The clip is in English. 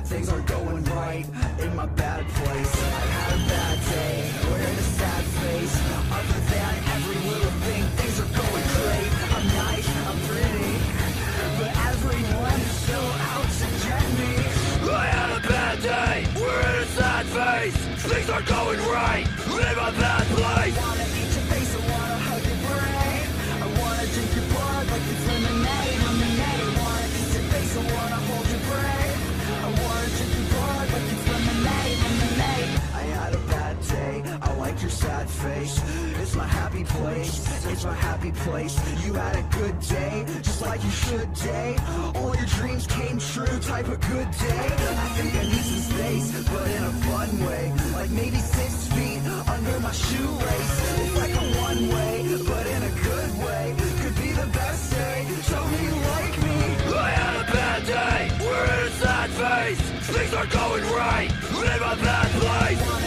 things aren't going right in my bad place. I had a bad day, wearing a sad face. Other than every little thing, things are going great. I'm nice, I'm pretty, but everyone is so out to get me. I had a bad day, wearing a sad face. Things aren't going right in my bad place. I wanna eat your face, I wanna hug your brain. I wanna drink your blood like it's lemonade, lemonade. I wanna eat your face, I wanna hold your brain. I wanna drink your blood like it's lemonade, lemonade. I had a bad day, I like your sad face. It's my happy place, it's my happy place. You had a good day, just like you should day. All your dreams came true, type of good day. I think I need some space, but in a fun way. Like maybe 6 feet under my shoelace. It's like a one way, but in a good way. Could be the best day, show me you like me. I had a bad day, we're in a sad face. Things aren't going right, in my bad place.